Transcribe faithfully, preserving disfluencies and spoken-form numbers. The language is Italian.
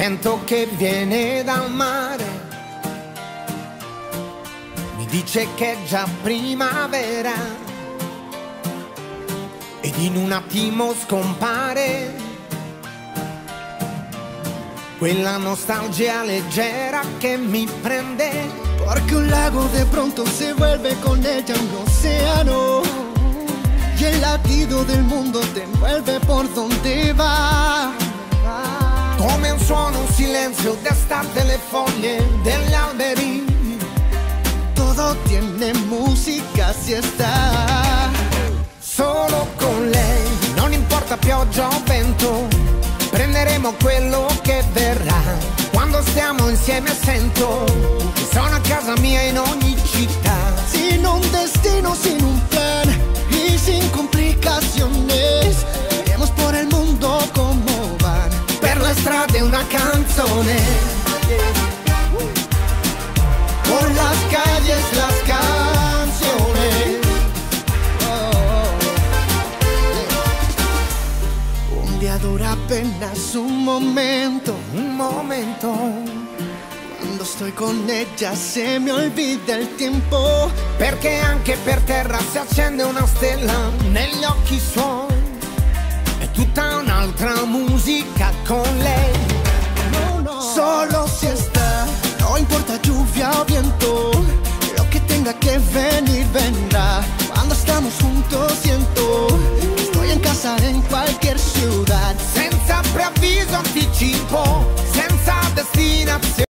vento che viene dal mare mi dice che è già primavera ed in un attimo scompare quella nostalgia leggera que mi prende. Porque un lago de pronto se vuelve con ella un océano y el latido del mundo te envuelve por donde va. Come un suono, un silenzio d'estate, le foglie degli alberi. Todo tiene música si está Solo con lei, non importa pioggia o vento, prenderemo quello che verrà. Quando stiamo insieme sento che sono a casa mia in ogni città. Sin un destino, sin un plan y sin complicaciones, iremos por el mundo como van. Per le strade una canzone, por las calles las canciones. Oh. Un día dura apenas un momento, un momento. Quando sto con ella se mi olvida il tempo. Perché anche per terra si accende una stella negli occhi suoi. È tutta un'altra musica con lei. No, no. Solo si está, no importa lluvia o viento, lo que tenga que venir vendrá. Cuando estamos juntos siento que estoy en casa en cualquier ciudad. Senza preavviso, anticipo, senza destinazione.